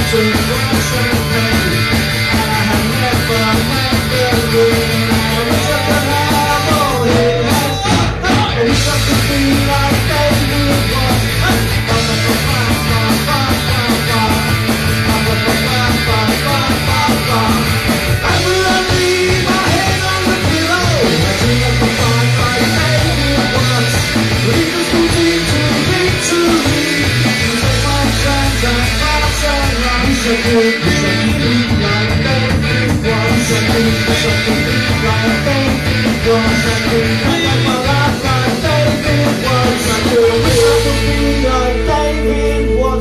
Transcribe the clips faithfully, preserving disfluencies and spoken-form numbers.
captain was champagne, and I had never met the green. I wish I could have all his head. I wish I could be like David was. And when I leave my head on the pillow, I think I can find like David was. But it was too deep to victory. You take my chance and pass around. Wish I could, wish I could be like David was. Wish I could, wish I could be like David was. I could live my life like David was. I could, wish I could be like David was.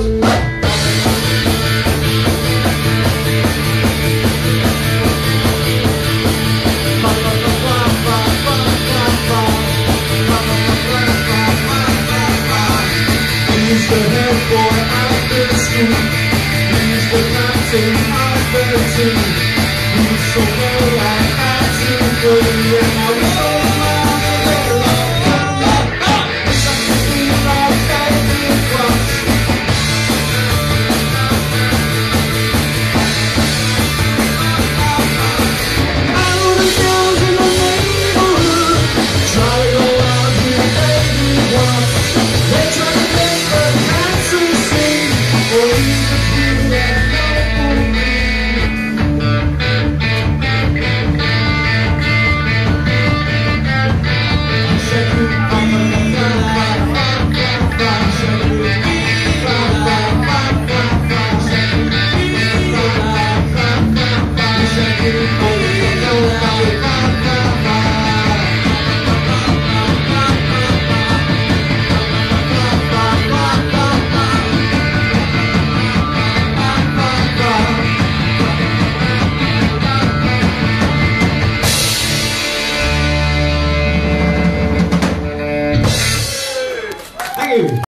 He's the head boy at the school. He's the captain of the team. He's so well at acting, and I wish I